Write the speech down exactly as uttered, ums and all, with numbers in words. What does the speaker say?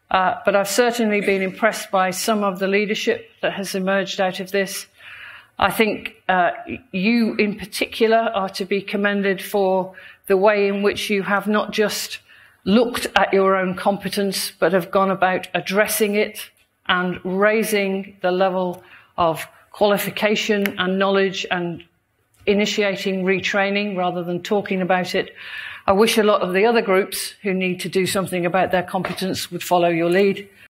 Uh, but I've certainly been impressed by some of the leadership that has emerged out of this. I think uh, you in particular are to be commended for the way in which you have not just looked at your own competence, but have gone about addressing it and raising the level of qualification and knowledge and initiating retraining rather than talking about it. I wish a lot of the other groups who need to do something about their competence would follow your lead.